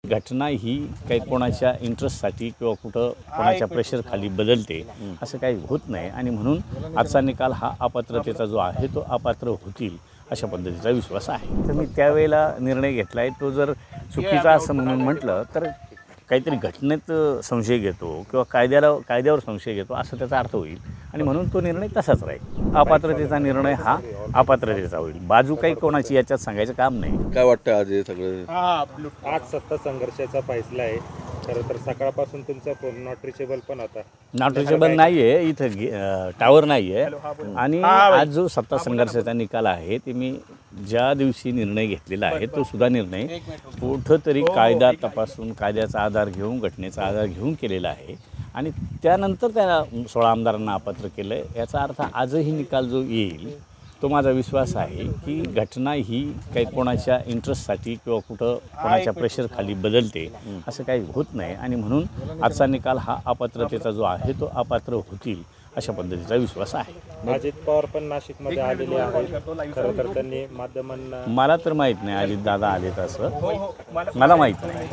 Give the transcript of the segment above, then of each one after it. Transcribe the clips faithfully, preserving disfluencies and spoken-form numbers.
घटना ही काही कोणाच्या इंटरेस्टसाठी किंवा कुठं कोणाच्या प्रेशरखाली बदलते असं काही होत नाही आणि म्हणून आजचा निकाल हा अपात्रतेचा जो आहे तो अपात्र होतील अशा पद्धतीचा विश्वास आहे। तर मी त्यावेळेला निर्णय घेतला आहे, तो जर चुकीचा असं म्हणून म्हटलं तर काहीतरी घटनेत संशय घेतो किंवा कायद्याला कायद्यावर संशय घेतो असं त्याचा अर्थ होईल आणि म्हणून तो निर्णय तसाच राहील। अपात्रतेचा निर्णय हा अपात्रतेचा होईल, बाजू काही कोणाची याच्यात सांगायचं काम नाही। काय वाटतं आज हे सगळं? आज सत्ता संघर्षाचा फैसला आहे। खरं तर सकाळपासून तुमचा फोन नॉट रिचेबल पण होता। नॉट रिचेबल नाही आहे, इथं टावर नाही आहे आणि आज जो सत्ता संघर्षाचा निकाल आहे ते मी ज्या दिवशी निर्णय घेतलेला आहे तो सुद्धा निर्णय कुठंतरी कायदा तपासून कायद्याचा आधार घेऊन घटनेचा आधार घेऊन केलेला आहे आणि त्यानंतर त्या सोळा आमदारांना अपात्र केलं आहे। याचा अर्थ आजही निकाल जो येईल तो माझा विश्वास आहे की घटना ही काही कोणाच्या इंटरेस्टसाठी किंवा कुठं कोणाच्या प्रेशरखाली बदलते असं काही होत नाही आणि म्हणून आजचा निकाल हा अपात्रतेचा जो आहे तो अपात्र होतील अशा पद्धतीचा विश्वास आहे। अजित पवार पण नाशिकमध्ये आलेले आहेत। खरं तर त्यांनी माध्यमांना मला तर माहीत नाही अजित दादा आलेत असं मला माहीत नाही।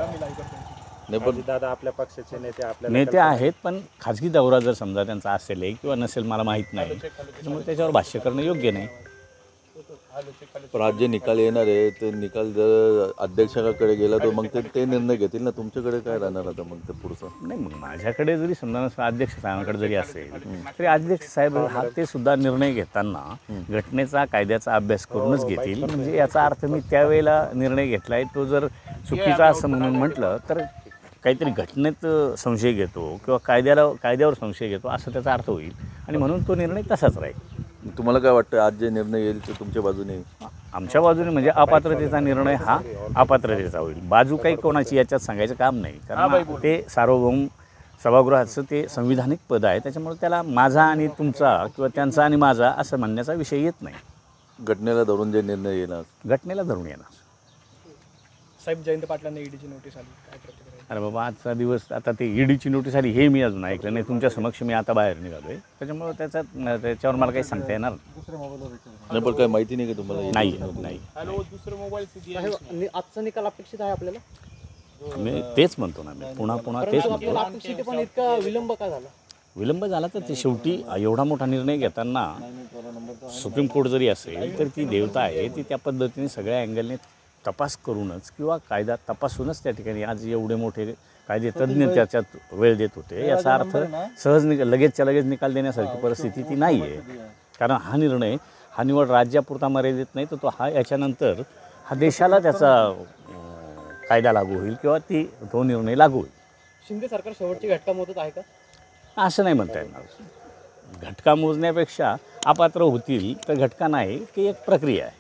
दादा आपल्या पक्षाचे नेते आपल्या नेते आहेत पण खाजगी दौरा जर समजा त्यांचा असेल किंवा नसेल मला माहीत नाही, त्याच्यामुळे त्याच्यावर भाष्य करणं योग्य नाही। पण आज जे निकाल येणार आहे ते निकाल जर अध्यक्षाकडे गेला तर मग ते ते निर्णय घेतील ना, तुमच्याकडे काय राहणार आता मग ते पुढचं? नाही, मग माझ्याकडे जरी समजा अध्यक्ष साहेबांकडे जरी असेल तरी अध्यक्ष साहेब हा ते सुद्धा निर्णय घेताना घटनेचा कायद्याचा अभ्यास करूनच घेतील। म्हणजे याचा अर्थ मी त्यावेळेला निर्णय घेतला आहे तो जर चुकीचा असं म्हणून म्हटलं तर काहीतरी घटनेत संशय घेतो किंवा कायद्याला कायद्यावर संशय घेतो असं त्याचा अर्थ होईल आणि म्हणून तो निर्णय तसाच राहील। तुम्हाला काय वाटतं आज जे निर्णय येईल ते तुमच्या बाजूने? आमच्या बाजूने म्हणजे अपात्रतेचा निर्णय हा अपात्रतेचा होईल, बाजू काही कोणाची याच्यात सांगायचं काम नाही, कारण ते सार्वभौम सभागृहाचं ते संविधानिक पद आहे, त्याच्यामुळे त्याला माझा आणि तुमचा किंवा त्यांचा आणि माझा असं म्हणण्याचा विषय येत नाही। घटनेला धरून जे निर्णय येणार घटनेला धरून येणार। साहेब जयंत पाटलांना ईडीची नोटीस आली, काय प्रतिक्रिया? अरे बाबा, आजचा दिवस आता ते ईडीची नोटीस आली हे मी अजून ऐकलं नाही, तुमच्या समक्ष मी आता बाहेर निघालो आहे, त्याच्यामुळे त्याच्यात त्याच्यावर मला काही सांगता येणार नाही। पण काही माहिती नाही का तुम्हाला? नाही नाही आजचा निकाल अपेक्षित आहे आपल्याला? मी तेच म्हणतो ना, मी पुन्हा पुन्हा तेच म्हणतो। अपेक्षित पण इतका विलंब का झाला? विलंब झाला तर ते शेवटी एवढा मोठा निर्णय घेताना सुप्रीम कोर्ट जरी असेल तर ती देवता आहे, ती त्या पद्धतीने सगळ्या अँगलने तपास करूनच किंवा कायदा तपासूनच त्या ठिकाणी आज एवढे मोठे कायदे तज्ज्ञ त्याच्यात वेळ देत होते। याचा अर्थ सहज निकाल लगेचच्या लगेच निकाल देण्यासारखी परिस्थिती ती नाही आहे, कारण हा निर्णय हा निवड राज्यापुरता मर्यादित नाही, तर तो हा याच्यानंतर हा देशाला त्याचा कायदा लागू होईल किंवा ती तो निर्णय लागू होईल। शिंदे सरकार शेवटची घटका मोजत आहे का? असं नाही म्हणता येणार। घटका मोजण्यापेक्षा अपात्र होतील तर घटका नाही की एक प्रक्रिया आहे।